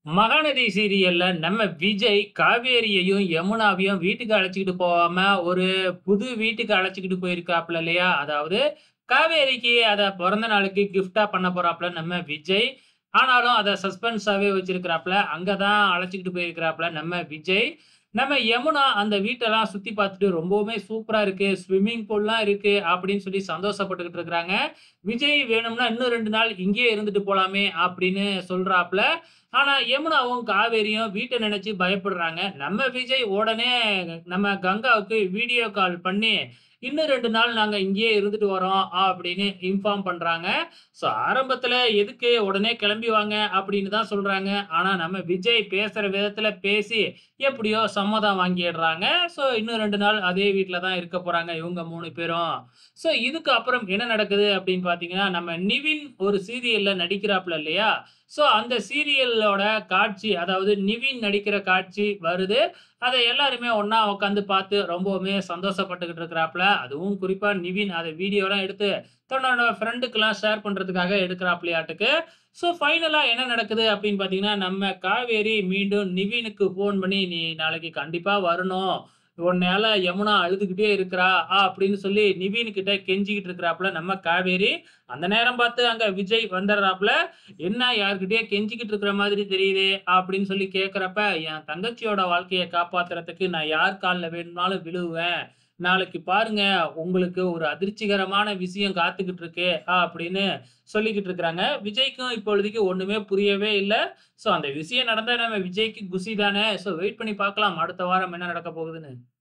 மகாநதி சீரியல்ல நம்ம விஜய் காவேரியையும், யமுனாவையும் வீட்டுக்கு அழைச்சுக்கிட்டு போகாம, ஒரு புது வீட்டுக்கு அழைச்சுக்கிட்டு போயிருக்காப்ல இல்லையா? அதாவது காவேரிக்கு அத பொறந்த நாளுக்கு கிஃப்ட்டா பண்ண போறாப்ல நம்ம விஜய். ஆனாலும் அத சஸ்பென்ஸாவே வச்சிருக்கிறாப்ல. அங்க தான் அழைச்சுக்கிட்டு போயிருக்கிறாப்ல நம்ம விஜய். நம்ம யமுனா அந்த வீட்டெல்லாம் சுத்தி பார்த்துட்டு ரொம்பவுமே சூப்பரா இருக்கு. ஸ்விம்மிங் பூல்லாம் இருக்கு அப்படின்னு சொல்லி சந்தோஷப்பட்டுக்கிட்டு இருக்கிறாங்க. விஜய் வேணும்னா இன்னும் 2 நாள் இங்கேயே இருந்துட்டு போலாமே அப்படின்னு சொல்றாப்ல. ஆனா, யமுனாவும், காவேரியும் வீட்ட நெனச்சு பயப்படுறாங்க. நம்ம விஜய் உடனே நம்ம கங்காவுக்கு வீடியோ கால் பண்ணி, "இன்னும் 2 நாள் நாங்க இங்கேயே இருந்துட்டு வரோம்" அப்படின்னு இன்ஃபார்ம் பண்றாங்க. ஸோ ஆரம்பத்துல எதுக்கு உடனே கிளம்பி வாங்க அப்படின்னு தான் சொல்றாங்க. ஆனா, நம்ம விஜய் பேசுற விதத்துல பேசி, எப்படியோ சம்மதம் வாங்கிடுறாங்க. ஸோ இன்னும் 2 நாள் அதே வீட்ல தான் இருக்க போறாங்க இவங்க 3 பேரும். ஸோ இதுக்கு அப்புறம் என்ன நடக்குது அப்படின்னு பார்த்தீங்கன்னா, நம்ம நிவின் ஒரு சீரியல்ல நடிக்கிறாப்ல இல்லையா? ஸோ அந்த சீரியலோட காட்சி, அதாவது நிவின் நடிக்கிற காட்சி வருது. அத எல்லாருமே ஒண்ணா உட்காந்து பார்த்து ரொம்பவுமே சந்தோஷப்பட்டுக்கிட்டு இருக்கிறாப்ல. அதுவும் குறிப்பா நிவின் அத வீடியோலாம் எடுத்து தன்னோட ஃப்ரெண்டுக்குலாம் ஷேர் பண்றதுக்காக எடுக்கிறாப்லயாட்டுக்கு. ஸோ ஃபைனலா என்ன நடக்குது அப்படின்னு பார்த்தீங்கன்னா, நம்ம காவேரி மீண்டும் நிவினுக்கு ஃபோன் பண்ணி, "நீ நாளைக்கு கண்டிப்பா வரணும். உன்னால யமுனா அழுதுகிட்டே இருக்கிறா" அப்படின்னு சொல்லி நிவின் கிட்ட கெஞ்சிக்கிட்டு இருக்கிறாப்ல நம்ம காவேரி. அந்த நேரம் பார்த்து அங்க விஜய் வந்துடுறாப்ல. "என்ன யார்கிட்டயோ கெஞ்சிக்கிட்டு இருக்கிற மாதிரி தெரியுதே!" அப்படின்னு சொல்லி கேட்கிறப்ப, "என் தங்கச்சியோட வாழ்க்கைய காப்பாத்துறதுக்கு நான் யார் கால்ல வேணும்னாலும் விழுவேன். நாளைக்கு பாருங்க, உங்களுக்கு ஒரு அதிர்ச்சிகரமான விஷயம் காத்துக்கிட்டு இருக்கு" அப்படின்னு சொல்லிக்கிட்டு இருக்கிறாங்க. விஜய்க்கும் இப்பொழுதைக்கு ஒண்ணுமே புரியவே இல்ல. ஸோ அந்த விஷயம் நடந்தா நம்ம விஜய்க்கு குஷி தானே! ஸோ வெயிட் பண்ணி பார்க்கலாம். அடுத்த வாரம் என்ன நடக்க போகுதுன்னு.